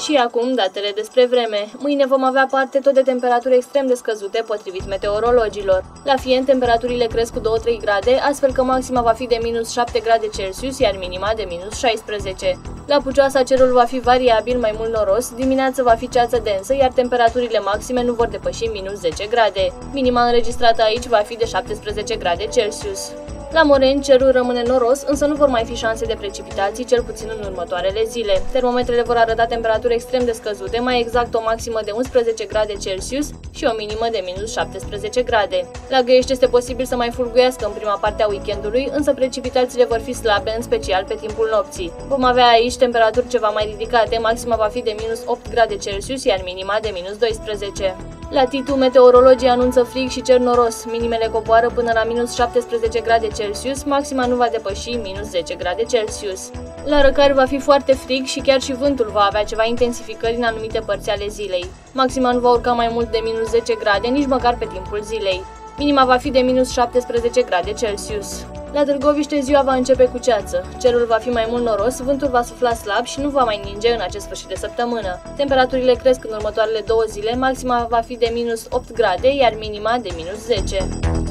Și acum, datele despre vreme. Mâine vom avea parte tot de temperaturi extrem de scăzute, potrivit meteorologilor. La Fieni, temperaturile cresc cu 2-3 grade, astfel că maxima va fi de minus 7 grade Celsius, iar minima de minus 16. La Pucioasa, cerul va fi variabil, mai mult noros, dimineața va fi ceață densă, iar temperaturile maxime nu vor depăși minus 10 grade. Minima înregistrată aici va fi de 17 grade Celsius. La Moreni, cerul rămâne noros, însă nu vor mai fi șanse de precipitații, cel puțin în următoarele zile. Termometrele vor arăta temperaturi extrem de scăzute, mai exact o maximă de 11 grade Celsius și o minimă de minus 17 grade. La Găiești este posibil să mai fulguiască în prima parte a weekendului, însă precipitațiile vor fi slabe, în special pe timpul nopții. Vom avea aici temperaturi ceva mai ridicate, maxima va fi de minus 8 grade Celsius, iar minima de minus 12. La Titu, meteorologii anunță frig și cer noros. Minimele coboară până la minus 17 grade Celsius, maxima nu va depăși minus 10 grade Celsius. La Răcari va fi foarte frig și chiar și vântul va avea ceva intensificări în anumite părți ale zilei. Maxima nu va urca mai mult de minus 10 grade, nici măcar pe timpul zilei. Minima va fi de minus 17 grade Celsius. La Târgoviște, ziua va începe cu ceață. Cerul va fi mai mult noros, vântul va sufla slab și nu va mai ninge în acest sfârșit de săptămână. Temperaturile cresc în următoarele 2 zile, maxima va fi de minus 8 grade, iar minima de minus 10.